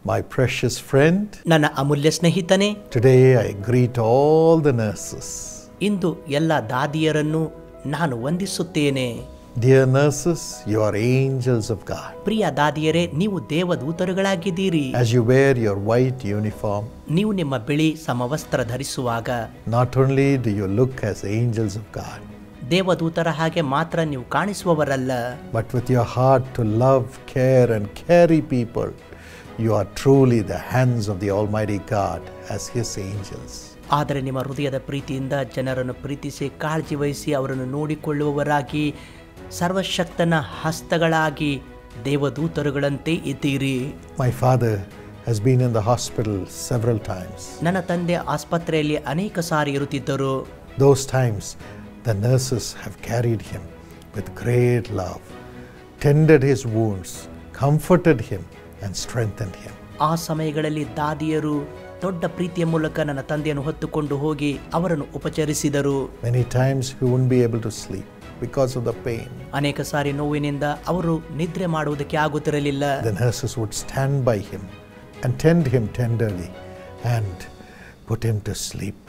My precious friend, ನನ್ನ ಅಮೂಲ್ಯ ಸ್ನೇಹಿತನೇ, today I greet all the nurses. ಇಂದು ಎಲ್ಲ ದಾದಿಯರನ್ನು ನಾನು ವಂದಿಸುತ್ತೇನೆ. Dear nurses, you are angels of God. ಪ್ರಿಯ ದಾದಿಯರೇ, ನೀವು ದೇವದೂತರುಗಳಾಗಿದ್ದೀರಿ. As you wear your white uniform, ನೀವು ನಿಮ್ಮ ಬಿಳಿ ಸಮವಸ್ತ್ರ ಧರಿಸುವಾಗ not only do you look as angels of God, ದೇವದೂತರ ಹಾಗೆ ಮಾತ್ರ ನೀವು ಕಾಣಿಸುವವರಲ್ಲ, but with your heart to love, care and carry people, you are truly the hands of the Almighty God as His angels. ಆದರೆ ನಿಮ್ಮ ಹೃದಯದ ಪ್ರೀತಿಯಿಂದ ಜನರನ್ನು ಪ್ರೀತಿಸಿ ಕಾಳಜಿ ವಹಿಸಿ ಅವರನ್ನು ನೋಡಿಕೊಳ್ಳುವವರಾಗಿ ಸರ್ವಶಕ್ತನ ಹಸ್ತಗಳಾಗಿ ದೇವದೂತರುಗಳಂತೆ ಇದ್ದೀರಿ. My father has been in the hospital several times. ನನ್ನ ತಂದೆ ಆಸ್ಪತ್ರೆಯಲ್ಲಿ ಅನೇಕ ಸಾರಿ ಇರುತ್ತಿದ್ದರು. Those times the nurses have carried him with great love, tended his wounds, comforted him and strengthened him. ಆ ಸಮಯಗಳಲ್ಲಿ ದಾದಿಯರು ದೊಡ್ಡ ಪ್ರೀತಿಯ ಮೂಲಕ ನನ್ನ ತಂದೆಯನ್ನು ಹೊತ್ತುಕೊಂಡು ಹೋಗಿ ಅವರನ್ನು ಉಪಚರಿಸಿದರು. Many times he wouldn't be able to sleep because of the pain. ಅನೇಕ ಸಾರಿ ನೋವಿನಿಂದ ಅವರು ನಿದ್ರೆ ಮಾಡುವುದಕ್ಕೆ ಆಗುತ್ತಿರಲಿಲ್ಲ. The nurses would stand by him and tend him tenderly and put him to sleep,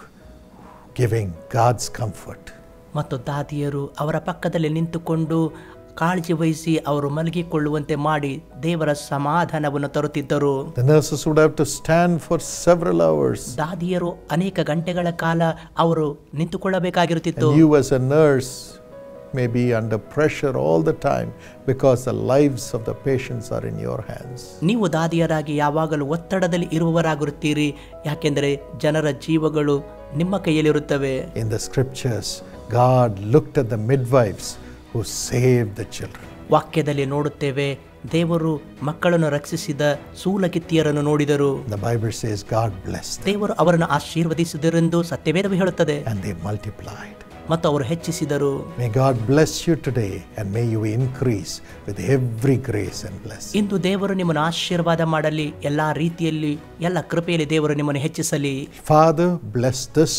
giving God's comfort. ಮತ್ತು ದಾದಿಯರು ಅವರ ಪಕ್ಕದಲ್ಲಿ ನಿಂತುಕೊಂಡು ಕಾಳಜಿ ವಹಿಸಿ ಅವರು ಮಲಗಿಕೊಳ್ಳುವಂತೆ ಮಾಡಿ ದೇವರ ಸಮಾಧಾನವನ್ನು ತರುತ್ತಿದ್ದರು. The nurses would have to stand for several hours. ದಾದಿಯರು ಅನೇಕ ಗಂಟೆಗಳ ಕಾಲ ಅವರು ನಿಂತುಕೊಳ್ಳಬೇಕಾಗಿರುತ್ತಿತ್ತು. And you as a nurse may be under pressure all the time because the lives of the patients are in your hands. ನೀವು ದಾದಿಯರಾಗಿ ಯಾವಾಗಲೂ ಒತ್ತಡದಲ್ಲಿ ಇರುವವರಾಗಿರುತ್ತೀರಿ, ಯಾಕೆಂದರೆ ಜನರ ಜೀವಗಳು ನಿಮ್ಮ ಕೈಯಲ್ಲಿರುತ್ತವೆ. In the scriptures, God looked at the midwives who saved the children. ವಾಕ್ಯದಲ್ಲಿ ನೋಡುತ್ತೇವೆ, ದೇವರು ಮಕ್ಕಳನ್ನು ರಕ್ಷಿಸಿದ ಸೂಲಕಿತ್ತಿಯರನ್ನು ನೋಡಿದರು. The Bible says God blessed them ದೇವರು ಅವರನ್ನು ಆಶೀರ್ವದಿಸಿದರೆಂದು ಸತ್ಯವೇದವು ಹೇಳುತ್ತದೆ. and they multiplied. ಮತ್ತು ಅವರು ಹೆಚ್ಚಿಸಿದರು. May God bless you today and may you increase with every grace and blessing. ಇಂದು ದೇವರು ನಿಮ್ಮನ್ನು ಆಶೀರ್ವಾದ ಮಾಡಲಿ, ಎಲ್ಲಾ ರೀತಿಯಲ್ಲಿ ಎಲ್ಲ ಕೃಪೆಯಲ್ಲಿ ದೇವರು ನಿಮ್ಮನ್ನು ಹೆಚ್ಚಿಸಲಿ. Father, bless this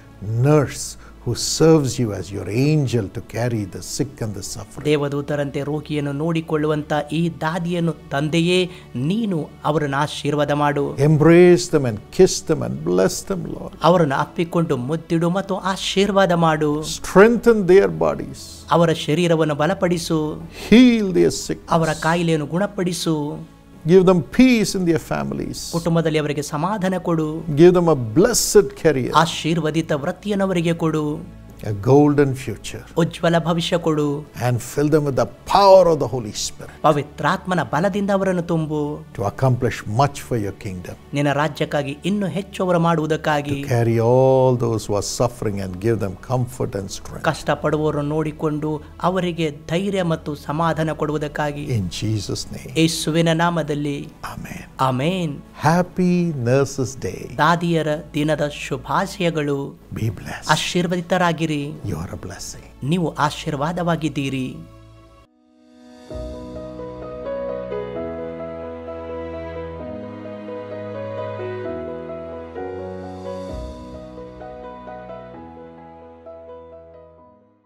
nurse who serves you as your angel to carry the sick and the suffering. ದೇವದೂತರಂತೆ ರೋಗಿಯನ್ನು ನೋಡಿಕೊಳ್ಳುವಂತ ಈ ದಾದಿಯನ್ನು ತಂದೆಯೇ ನೀನು ಅವರನ್ನು ಆಶೀರ್ವಾದ ಮಾಡು. Embrace them and kiss them and bless them, Lord. ಅವರನ್ನು ಅಪ್ಪಿಕೊಂಡು ಮುದ್ದಿಡು ಮತ್ತು ಆಶೀರ್ವಾದ ಮಾಡು. Strengthen their bodies. ಅವರ ಶರೀರವನ್ನು ಬಲಪಡಿಸು. Heal their sickness. ಅವರ ಕಾಯಿಲೆಯನ್ನು ಗುಣಪಡಿಸು. Give them peace in their families. ಕುಟುಂಬದಲ್ಲಿ ಅವರಿಗೆ ಸಮಾಧಾನ ಕೊಡು. Give them a blessed career, ಆಶೀರ್ವದಿತ ವೃತ್ತಿಯನ್ನು ಅವರಿಗೆ ಕೊಡು. a golden future, ಉಜ್ವಲ ಭವಿಷ್ಯ ಕೊಡು. and fill them with the power of the Holy Spirit ಪವಿತ್ರಾತ್ಮನ ಬಲದಿಂದ ಅವರನ್ನು ತುಂಬು. to accomplish much for your kingdom. ನಿನ್ನ ರಾಜ್ಯಕ್ಕಾಗಿ ಇನ್ನೂ ಹೆಚ್ಚು ಅವರು ಮಾಡುವುದಕ್ಕಾಗಿ To carry all those who are suffering and give them comfort and strength. ಕಷ್ಟಪಡುವವರನ್ನು ನೋಡಿಕೊಂಡು ಅವರಿಗೆ ಧೈರ್ಯ ಮತ್ತು ಸಮಾಧಾನ ಕೊಡುವುದಕ್ಕಾಗಿ In Jesus' name. ಯೇಸುವಿನ ನಾಮದಲ್ಲಿ Amen. ಆಮೇನ್. Happy Nurses Day. ದಾದಿಯರ ದಿನದ ಶುಭಾಶಯಗಳು. Be blessed. ಆಶೀರ್ವದಿತರಾಗಿರಿ. You are a blessing. ನೀವು ಆಶೀರ್ವಾದವಾಗಿದ್ದೀರಿ.